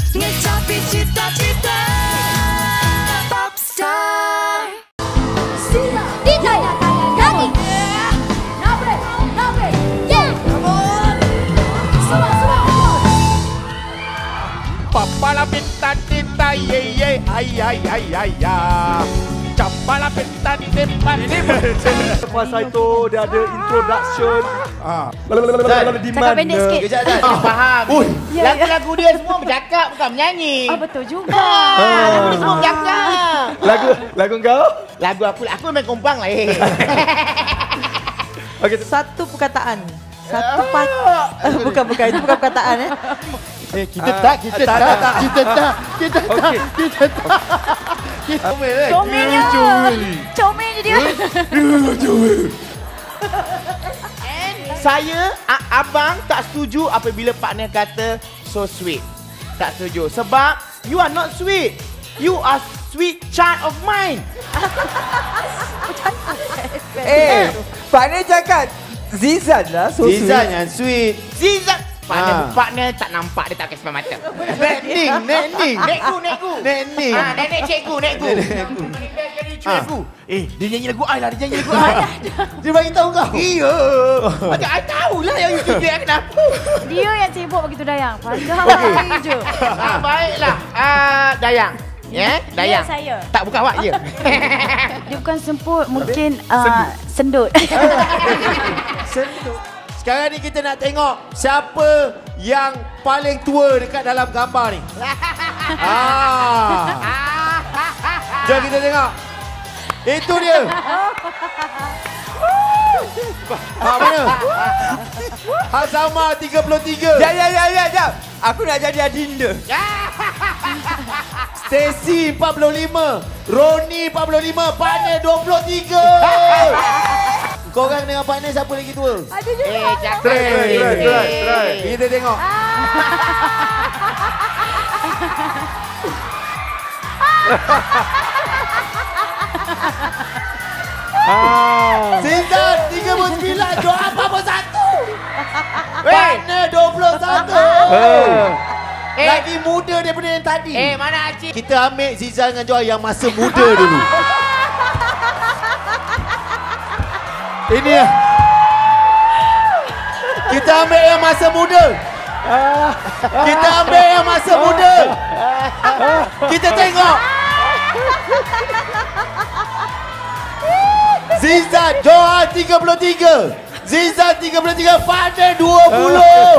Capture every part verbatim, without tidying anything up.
ngecapi cita-cita Popstar. Dita yang kaya lagi. Nabre, nabre, yeah. Semua, semua. Papala pinta tinta ye ye ay ay ay ay ya. Capala pinta tinta ini. Pasal itu dia ada introduction. Ah. Cakap pendek sikit. Kejap dah, kita faham. Ya, Lagu-lagu dia semua bercakap bukan menyanyi. Oh, betul juga. Ah, lagu dia semua bercakap. Lagu lagu kau? Lagu aku aku main kompang lah eh. Okey, Satu perkataan. Satu pat. bukan bukan itu bukan perkataan eh. Eh kita tak, kita tak, kita tak, kita tak, kita tak. Comel eh. Comelnya. Comelnya dia. Saya, a- abang tak setuju apabila partner kata so sweet. Tak setuju. Sebab you are not sweet. You are sweet child of mine. Eh, partner cakap Zizan lah so Zizan sweet. yang sweet. Zizan. Partner, Ah. partner tak nampak dia tak kasi mata. Nek ning, nek ning. Nekku, nekku. Nek ning. Ha, nenek cikgu, nekku. Nekku. Jadi cikgu. Eh, dia nyanyi lagu ai lah, dia nyanyi lagu ai. Dia bagi tahu kau. Iya. Macam ai tahulah yang you dia kenapa. Dia yang sibuk begitu Dayang. Pandai je. Ah, baiklah. Ah, Dayang. Ya, Dayang. Ya, saya. Tak buka awak je. Dia bukan semput, mungkin uh, sendut. Sekarang ni kita nak tengok siapa yang paling tua dekat dalam gambar ni. Ah. Jom kita tengok. Itu dia. Ha mana? Hazama tiga puluh tiga. Ya ya ya ya ya. Aku nak jadi adinda. Stacy empat puluh lima. Roni empat puluh lima. Partner dua puluh tiga. Korang dengan partner siapa lagi tua? Ada juga. Eh, jangan. Try, try, try, try. Kita tengok. Ah. Zizan tiga puluh sembilan. Johan empat puluh satu. Partner dua puluh satu. Eh. Lagi muda daripada yang tadi. Eh, mana Acik? Kita ambil Zizan dengan Johan yang masa muda dulu. Ini ya. Kita ambil yang masa muda. Kita ambil yang masa muda. Kita tengok. Zizan, Johan tiga puluh tiga. Zizan tiga puluh tiga, Fadil dua puluh.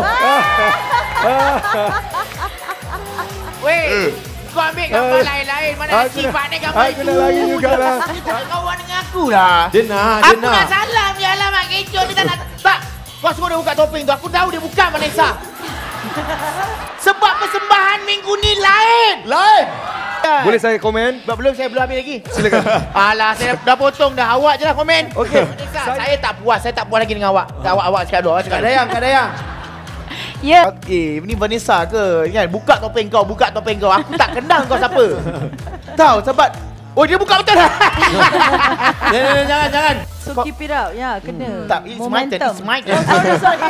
Weh, kau ambil gambar lain-lain. Mana Acik partner gambar itu. Aku nak lagi jugalah. Kau kawan dengan aku lah. Dia nak, dia Aku nak. nak salam je alamak kecoh dia tak nak. Tak, kau semua dah buka topeng tu. Aku tahu dia bukan Vanessa. Sebab persembahan minggu ni lain. Lain. Boleh saya komen? Sebab belum saya belum habis lagi. Silakan. Alah, saya dah potong dah. Awak je lah komen. Okey. Vanessa, saya tak puas. Saya tak puas lagi dengan awak. Awak awak cakap dulu. Awak cakap Kak Dayang, Kak Dayang. Ya. Okey, ni Vanessa ke? Kan buka topeng kau, buka topeng kau. Aku tak kenal kau siapa. Tahu sebab oh dia buka betul. Jangan, jangan, jangan. So keep it up. Ya, kena. Tak, it's my turn. It's my turn. Sorry, sorry.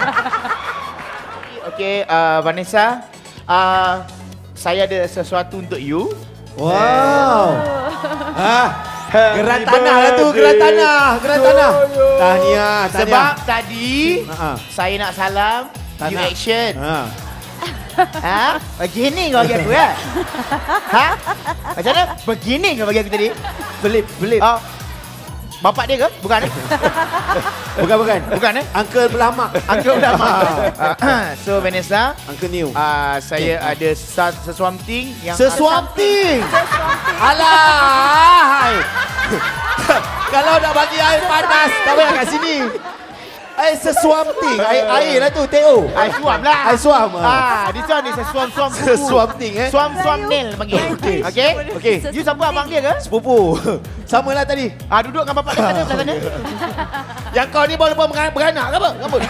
Okey, uh, Vanessa, uh, saya ada sesuatu untuk you. Wow. Ah, gerak tanah lah tu, gerak tanah, gerak tanah. Tahniah, tahniah. Sebab tadi Ha-ha. saya nak salam, Tak you nak. action. Ha. Ha? Begini kau bagi aku ya? Ha? Macam mana? Begini kau bagi aku tadi? Belip, belip. Oh. Bapak dia ke? Bukan eh? Bukan, bukan. Bukan eh? Uncle Belamak. Uncle dah mak. So Vanessa, Uncle New. uh, saya ada sa- sesuatu yang Sesuamting. Alah. Kalau nak bagi air panas, tak payah kat sini. Air sesuamting. Air, air lah tu, T O. Air suam lah. Air suam. Ah, this one is a suam-suam kuku. Sesuamting eh. Suam-suam nail panggil. Okey. Okey? Okey. You siapa abang dia ke? Sepupu. Sama lah tadi. Ah, duduk dengan bapak dia sana belah sana. Yang kau ni baru beranak, beranak ke apa? Apa?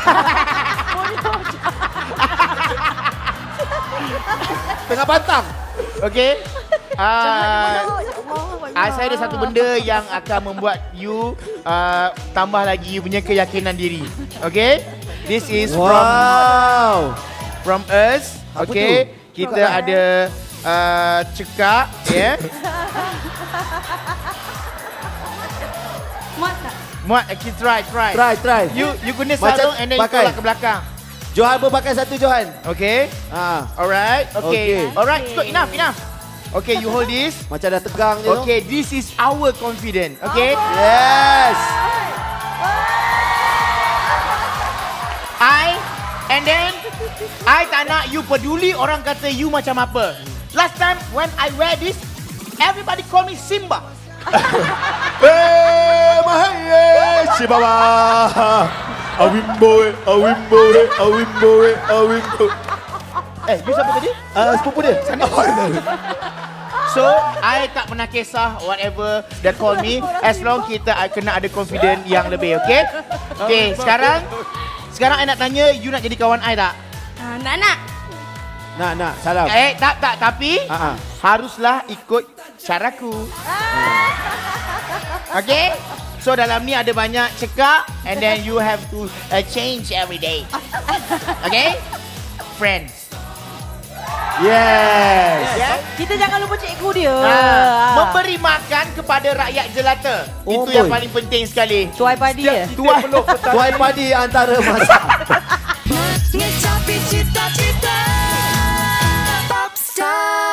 Tengah pantang. Okey. Ah, ah, saya ada satu benda yang akan membuat you uh, tambah lagi you punya keyakinan diri. Okey? This is from Wow. from us. Apa Okey. Kita ada uh, cekak, ya. Yeah. Muat tak? Muat, okay, try, try. Try, try. You you guna Macam sarung and then you pakai. tolak ke belakang. Johan pun pakai satu, Johan. Okay. Ah, Alright. Okay. Okay. Alright, cukup, enough, enough. Okay, you hold this. macam dah tegang je tu. Okay, this is our confidence. Okay. Yes. I and then I tak nak you peduli orang kata you macam apa. Last time when I wear this, everybody call me Simba. Eh, mahaya, si baba. Awimbo, awimbo, awimbo, awimbo. Eh, you siapa tadi? Ah, sepupu dia. So, I tak pernah kisah whatever they call me as long kita I kena ada confidence yang lebih, okay? Okay, sekarang sekarang I nak tanya, you nak jadi kawan I tak? Uh, nak nak. Nak, nak, salam. Eh, tak, tak, tapi Ah, ah. haruslah ikut caraku. Okay? So, dalam ni ada banyak cekak and then you have to uh, change every day. Okay? Friends. Yes. Yeah? Kita jangan lupa cikgu dia. Ha, Ah. memberi makan kepada rakyat jelata. Oh, Itu yang boy. paling penting sekali. Tuai padi ya. Tuai Tuai padi antara masa. Ngecapi cita-cita Popstar